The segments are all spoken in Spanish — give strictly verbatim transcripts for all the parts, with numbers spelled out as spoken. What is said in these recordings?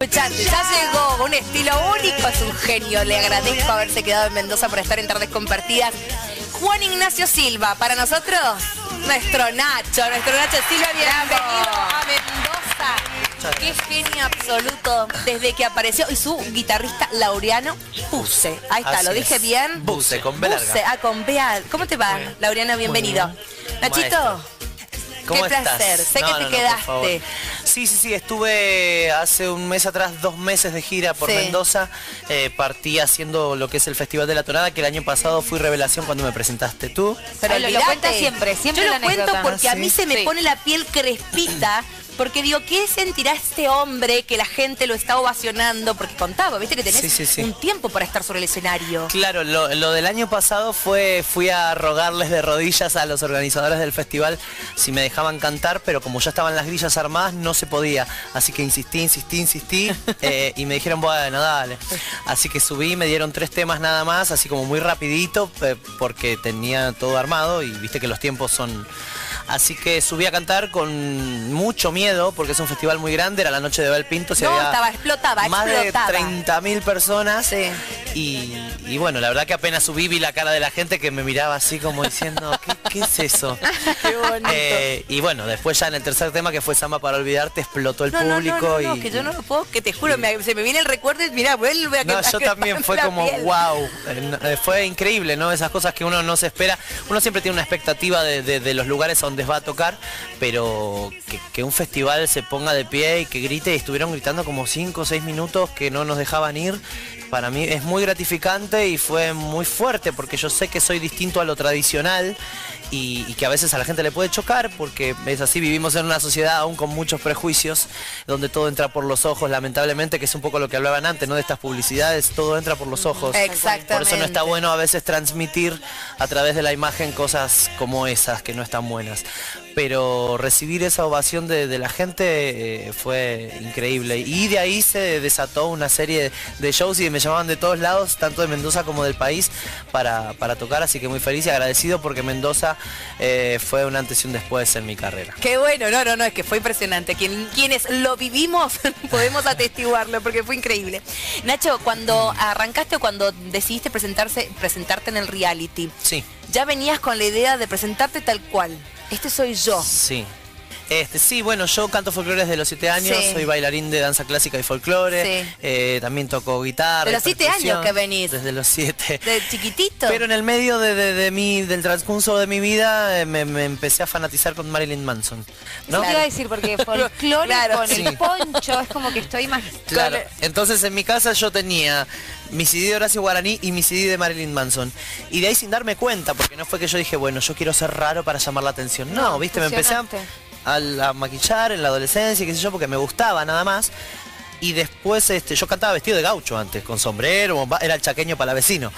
escuchate, ya llegó con un estilo único, es un genio. Le agradezco haberse quedado en Mendoza por estar en Tardes Compartidas. Juan Ignacio Silva, para nosotros, nuestro Nacho, nuestro Nacho Silva, bienvenido a Mendoza. Qué genio absoluto desde que apareció. Y su guitarrista Laureano Buse. Ahí está, Así ¿lo dije es. bien? Buse, con B larga. Buse, ah, con B. ¿Cómo te va, Bien. Laureano? Bienvenido. Nachito. Maestro. ¿Cómo Qué placer, estás? sé No, que no, te no, por quedaste. favor. Sí, sí, sí, estuve hace un mes atrás, dos meses de gira por Sí. Mendoza. Eh, partí haciendo lo que es el Festival de la Tonada, que el año pasado fui revelación cuando me presentaste tú. Pero Ay, lo- lo olvidate. cuenta siempre, siempre Yo la lo cuento anécdota. porque a mí ¿Sí? se me Sí. pone la piel crespita. Porque digo, ¿qué sentirá este hombre que la gente lo está ovacionando? Porque contaba, viste que tenés Sí, sí, sí. un tiempo para estar sobre el escenario. Claro, lo, lo del año pasado fue, fui a rogarles de rodillas a los organizadores del festival si me dejaban cantar, pero como ya estaban las grillas armadas no se podía. Así que insistí, insistí, insistí eh, y me dijeron, bueno, dale. Así que subí, me dieron tres temas nada más, así como muy rapidito, eh, porque tenía todo armado y viste que los tiempos son... Así que subí a cantar con mucho miedo, porque es un festival muy grande, era la noche de Bel Pinto, se No, había estaba, explotaba, más explotaba. de treinta mil personas. Sí. Y, y bueno, la verdad que apenas subí vi la cara de la gente que me miraba así como diciendo, ¿qué, qué es eso? Qué bonito. Eh, y bueno, después ya en el tercer tema, que fue Samba para olvidarte, explotó el No, no, público. no, no, no, y, que yo no lo puedo, que te juro, me- se me viene el recuerdo y mira, vuelve a que No, yo también fue la como, piel. wow, eh, fue increíble, ¿no? Esas cosas que uno no se espera. Uno siempre tiene una expectativa de, de- de los lugares a donde va a tocar, pero que, que un festival se ponga de pie y que grite, y estuvieron gritando como cinco o seis minutos que no nos dejaban ir. Para mí es muy gratificante y fue muy fuerte, porque yo sé que soy distinto a lo tradicional y, y que a veces a la gente le puede chocar, porque es así, vivimos en una sociedad aún con muchos prejuicios, donde todo entra por los ojos, lamentablemente, que es un poco lo que hablaban antes, ¿no? De estas publicidades, todo entra por los ojos. Exactamente. Por eso no está bueno a veces transmitir a través de la imagen cosas como esas, que no están buenas. Pero recibir esa ovación de, de la gente eh, fue increíble. Y de ahí se desató una serie de shows y me llamaban de todos lados, tanto de Mendoza como del país, para, para tocar. Así que muy feliz y agradecido, porque Mendoza eh, fue un antes y un después en mi carrera. Qué bueno, no, no, no, es que fue impresionante. Quien, quienes lo vivimos podemos atestiguarlo porque fue increíble. Nacho, cuando arrancaste o cuando decidiste presentarse, presentarte en el reality, Sí. ya venías con la idea de presentarte tal cual. Este soy yo. Sí. Este, sí, bueno, yo canto folclore desde los siete años, Sí. soy bailarín de danza clásica y folclore, Sí. eh, también toco guitarra. De los siete percusión, años que venís. Desde los siete. De chiquitito. Pero en el medio de, de, de mi, del transcurso de mi vida eh, me, me empecé a fanatizar con Marilyn Manson, ¿no? Eso te iba a decir, porque folclore Claro, con sí. el poncho es como que estoy más... Claro, entonces en mi casa yo tenía mi C D de Horacio Guaraní y mi C D de Marilyn Manson. Y de ahí sin darme cuenta, porque no fue que yo dije, bueno, yo quiero ser raro para llamar la atención. No, No, viste, me empecé a, fusionaste. a la- maquillar en la adolescencia, qué sé yo, porque me gustaba nada más. Y después este, yo cantaba vestido de gaucho antes, con sombrero, ba- era el chaqueño palavecino.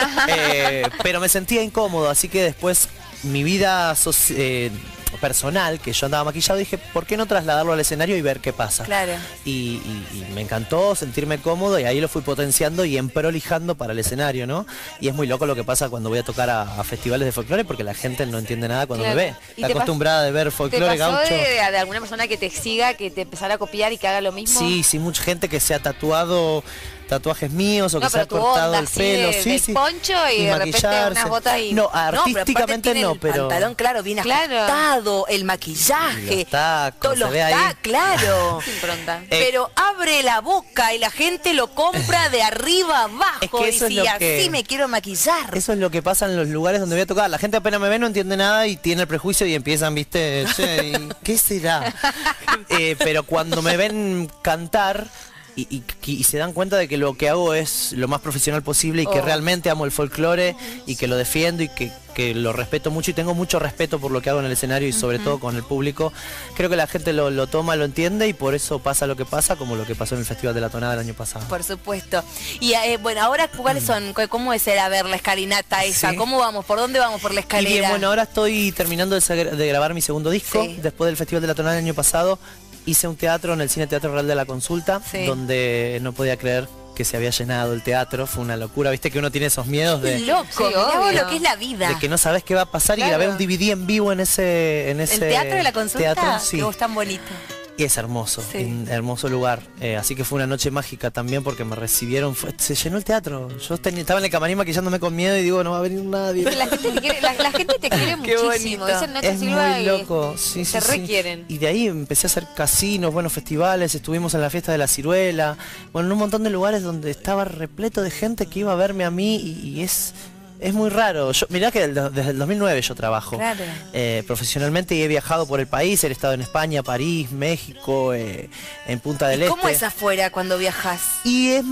Eh, pero me sentía incómodo, así que después mi vida soci- eh, personal, que yo andaba maquillado, dije, ¿por qué no trasladarlo al escenario y ver qué pasa? Claro. Y, y- y me encantó sentirme cómodo y ahí lo fui potenciando y emprolijando para el escenario, ¿no? Y es muy loco lo que pasa cuando voy a tocar a, a festivales de folclore, porque la gente no entiende nada cuando Claro. me ve. ¿Y Está te pas- acostumbrada de ver ¿Te folclore pasó gaucho. de, de- de alguna persona que te siga, que te empezara a copiar y que haga lo mismo? Sí, sí, mucha gente que se ha tatuado tatuajes míos o que No, se ha pero tu cortado onda el así pelo, de- sí, del sí. poncho y de repente maquillarse. unas botas y- No, No, pero aparte artísticamente tiene no, el pero pantalón, claro, bien Claro. ajustado, el maquillaje, Y los tacos, todos se los ve ahí. tacos, claro. Sin impronta. Eh, Pero abre la boca y la gente lo compra de arriba abajo. Es que eso y es si lo que- así me quiero maquillar. eso es lo que pasa en los lugares donde voy a tocar. La gente apenas me ve, no entiende nada y tiene el prejuicio y empiezan, viste, che, ¿y ¿qué será? Eh, pero cuando me ven cantar y, y- y se dan cuenta de que lo que hago es lo más profesional posible y que Oh. realmente amo el folclore y que lo defiendo y que, que lo respeto mucho y tengo mucho respeto por lo que hago en el escenario y sobre todo con el público, creo que la gente lo, lo toma, lo entiende y por eso pasa lo que pasa, como lo que pasó en el Festival de la Tonada el año pasado. Por supuesto. Y eh, bueno, ahora, ¿cuáles son? ¿Cómo es el, a ver, la escalinata esa? Sí. ¿Cómo vamos? ¿Por dónde vamos por la Y escalera? bien, bueno, ahora estoy terminando de, sagra- de grabar mi segundo disco. Sí. Después del Festival de la Tonada del año pasado, hice un teatro en el Cine Teatro Real de la Consulta, Sí. donde no podía creer que se había llenado el teatro. Fue una locura, viste que uno tiene esos miedos Qué de, loco, Sí, mirá vos obvio. lo que es la vida. de que no sabes qué va a pasar. Claro. Y grabé un D V D en vivo en ese, en ese ¿El teatro de la consulta? teatro, sí. Que vos tan bonito. Y es hermoso, Sí. un hermoso lugar. Eh, así que fue una noche mágica también porque me recibieron. Fue- se llenó el teatro. Yo tenía- estaba en el camarín maquillándome con miedo y digo, no va a venir nadie. Pero la gente te quiere, la, la gente te quiere Qué muchísimo. bonito. Dicen Nacho Es Silva muy y loco, sí, sí, te sí. requieren. Y de ahí empecé a hacer casinos, buenos festivales, estuvimos en la fiesta de la ciruela, bueno, en un montón de lugares donde estaba repleto de gente que iba a verme a mí y, y es... Es muy raro. Yo, mirá que del- desde el dos mil nueve yo trabajo Claro. eh, profesionalmente y he viajado por el país, he estado en España, París, México, eh, en Punta del ¿Y cómo Este. es afuera cuando viajas? Y es,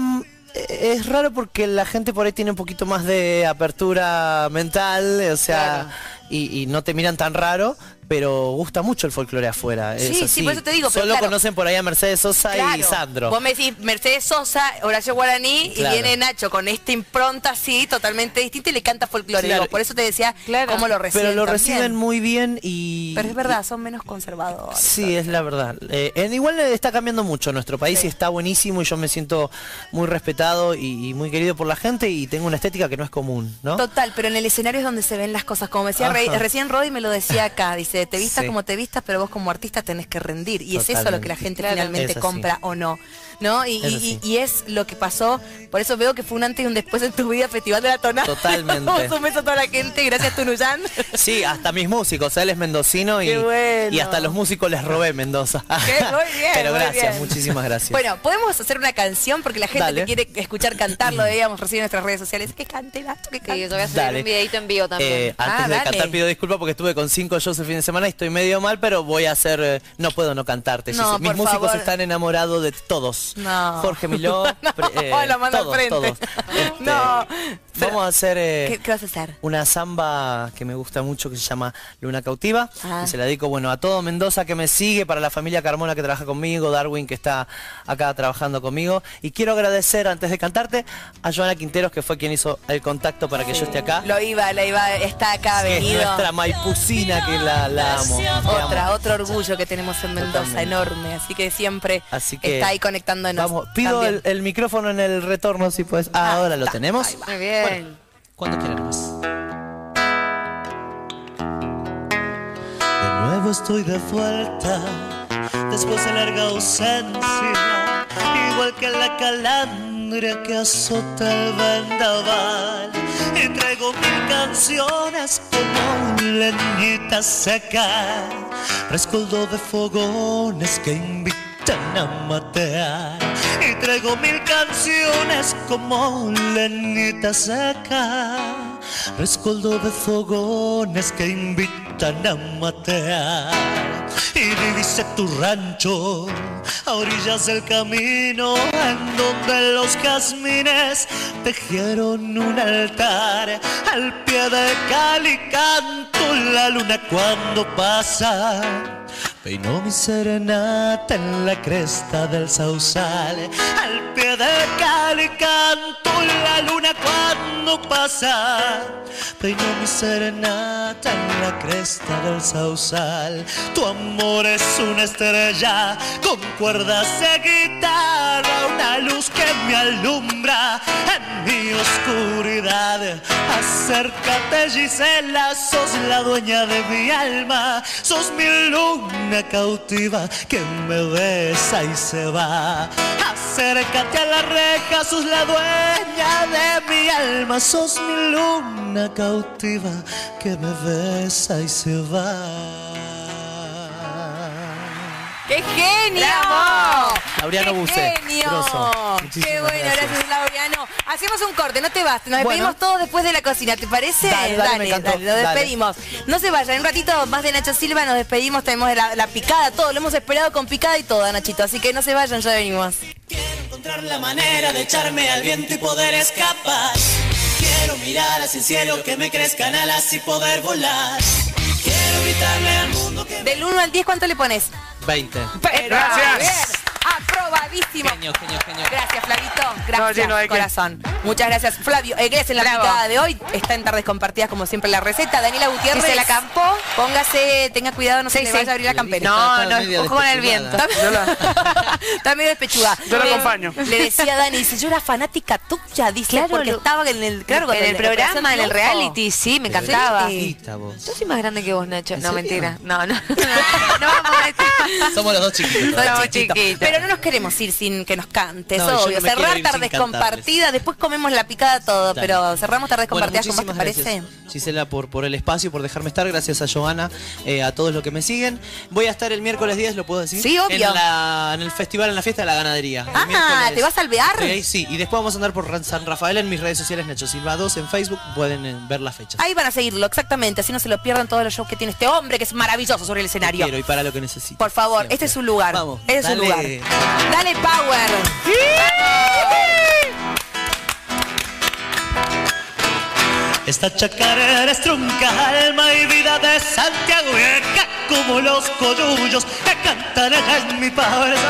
es raro porque la gente por ahí tiene un poquito más de apertura mental, o sea, Claro. y, y no te miran tan raro, pero gusta mucho el folclore afuera. Sí, es sí, así. por eso te digo, pero Solo claro. conocen por ahí a Mercedes Sosa y Claro. Sandro. Vos me decís Mercedes Sosa, Horacio Guaraní, Claro. y viene Nacho con esta impronta así, totalmente distinta, y le canta folclore. Claro. Digo, por eso te decía Claro. cómo lo reciben Pero lo también. reciben muy bien y... Pero es verdad, son menos conservadores. Sí, es la verdad. Eh, en igual eh, está cambiando mucho nuestro país Sí. y está buenísimo y yo me siento muy respetado y, y muy querido por la gente y tengo una estética que no es común, ¿no? Total, pero en el escenario es donde se ven las cosas. Como me decía Rey- Ajá. recién Rodi me lo decía acá, dice, te vistas Sí. como te vistas, pero vos como artista tenés que rendir. Y es eso lo que la Totalmente. gente Claro. finalmente Es así. compra o no. ¿No? Y, Es y- así. y es lo que pasó, por eso veo que fue un antes y un después en tu vida, Festival de la Tonada. Totalmente. Damos un beso a toda la gente, gracias Tunuyán. Sí, hasta mis músicos, él es mendocino y, Qué bueno. y hasta los músicos les robé Mendoza. Qué, muy bien, Pero muy gracias, bien. muchísimas gracias. Bueno, podemos hacer una canción porque la gente Dale. te quiere escuchar cantar, lo veíamos recién en nuestras redes sociales. Que cante, Nacho, que Sí, cante. yo voy a hacer Dale. un videito en vivo también. Eh, antes Ah, de dale. cantar pido disculpas porque estuve con cinco shows el fin de semana y estoy medio mal, pero voy a hacer, eh, no puedo no cantarte. No, Gise. Mis por músicos favor. están enamorados de todos. No. Jorge Miló, pre- eh, No, la mano al todos, frente. todos. Este, No. Vamos a hacer eh, ¿Qué, qué vas a hacer? una samba que me gusta mucho que se llama Luna Cautiva. Ah. Y se la dedico, bueno, a todo Mendoza que me sigue, para la familia Carmona que trabaja conmigo, Darwin que está acá trabajando conmigo. Y quiero agradecer, antes de cantarte, a Joana Quinteros, que fue quien hizo el contacto para que yo esté acá. Lo iba, la iba, está acá, Que es venido. nuestra maipucina, que la, la amo. te Otra, amo. otro orgullo que tenemos en Mendoza, Totalmente. enorme. Así que siempre Así que está ahí conectándonos. Vamos, pido el, también. el micrófono en el retorno si puedes. Ah, Ah, ahora lo está. tenemos. Ahí va. Muy bien. Cuando quieran más. De nuevo estoy de vuelta, después de larga ausencia, igual que la calandria que azota el vendaval. Y traigo mil canciones como leñita seca, rescoldo de fogones que invitan a matear. Y traigo mil canciones como leñita seca, rescoldo de fogones que invitan a matear. Y divise tu rancho a orillas del camino, en donde los jazmines tejieron un altar. Al pie de Cali canto la luna cuando pasa, peinó mi serenata en la cresta del sausal. Al pie de Cali canto la luna cuando pasa, peinó mi serenata en la cresta del sausal. Tu amor es una estrella con cuerdas de guitarra, una luz que me alumbra en mi oscuridad. Acércate, Gisela, sos la dueña de mi alma, sos mi luna cautiva que me besa y se va. Acércate a la reja, sos la dueña de mi alma, sos mi luna cautiva que me besa y se va. ¡Qué genio! ¡Bravo! Laureano ¡Qué Bucé, genio! grosso. ¡Qué Muchísimas bueno! gracias. Gracias, Laureano. Hacemos un corte, no te vas. Nos Bueno. despedimos todos después de la cocina, ¿te parece? Dale, dale, me encantó. dale, nos Dale. despedimos. No se vayan, en un ratito más de Nacho Silva, nos despedimos, tenemos la, la picada, todo, lo hemos esperado con picada y todo, Nachito. Así que no se vayan, ya venimos. Quiero encontrar la manera de echarme al viento y poder escapar. Quiero mirar hacia el cielo, que me crezcan alas y poder volar. Quiero gritarle al mundo que... Del uno al diez, ¿cuánto le pones? veinte. Pero, Gracias. bien, aprobadísimo. bravísimo. Genio, genio, genio. Gracias, Flavito. No, Gracias, sí, no hay que- corazón. Muchas gracias. Flavio Egués en la Bravo. picada de hoy. Está en Tardes Compartidas, como siempre, la receta. Daniela Si Gutiérrez. se la campó. Póngase, tenga cuidado, no se Sí, le sí. vaya a abrir la campera. No, Está medio no, ojo con el despechugada. viento. Yo la- Está medio despechuda. Yo la Le- acompaño. Le decía a Dani, dice, yo era fanática tuya, dice, Claro, porque lo- estaba en el, claro, en cuando el la programa, Operación en el Triunfo. reality, sí, me encantaba. Sí. Chiquita, vos. Yo soy más grande que vos, Nacho. ¿En No, serio? mentira. No, no. No vamos a decir. Somos los dos chiquitos. Soy Somos chiquito. chiquitos. Pero no nos queremos ir sin que nos cantes, No, yo obvio. no me quiero Cerrar ir tardes sin compartidas, después comemos la picada todo, Dale. pero cerramos tardes Bueno, compartidas, ¿cómo te muchísimas parece? gracias, Gisela, por, por el espacio, por dejarme estar. Gracias a Johanna, eh, a todos los que me siguen. Voy a estar el miércoles diez, ¿lo puedo decir? Sí, obvio. En, la- en el festival, en la fiesta de la ganadería. El Ah, miércoles- ¿te vas a alvear? Estoy ahí, sí, y después vamos a andar por Ran- San Rafael en mis redes sociales, Nacho Silva dos, en Facebook, pueden eh, ver las fechas. Ahí van a seguirlo, exactamente, así no se lo pierdan todos los shows que tiene este hombre, que es maravilloso sobre el Te escenario. quiero y para lo que necesito. Por favor, Siempre. este es su lugar. Vamos, este es su dale. lugar. Dale power. Esta chacarera es trunca, alma y vida de Santiago vieja, como los coyullos que cantan allá en mi pobreza.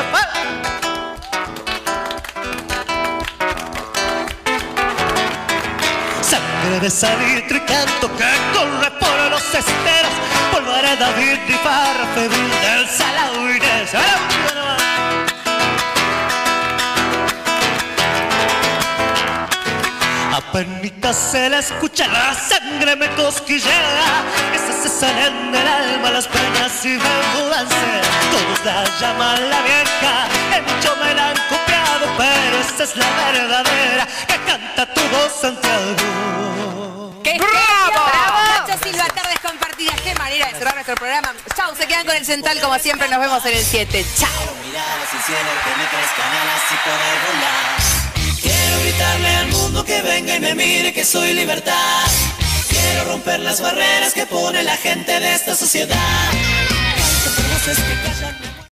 Sangre de salitre y canto que corre por los esteros, polvareda David y parra febril del salado Inés. Apenitas se la escucha, la sangre me cosquillea. Esas se salen del alma, las penas y venganzas. Todos la llaman la vieja, en mucho me la han copiado, pero esa es la verdadera que canta tu voz, Santiago. ¡Qué ¡Bravo! ¡Bravo! Nacho Silva, tardes compartidas. Qué manera de cerrar nuestro programa. Chau, se quedan con el Central como siempre. Nos vemos en el siete. Chao. Mirar hacia el cielo, que me crezcan alas y poder volar. Quiero gritarle al mundo que venga y me mire que soy libertad. Quiero romper las barreras que pone la gente de esta sociedad. Canto por voces que callan.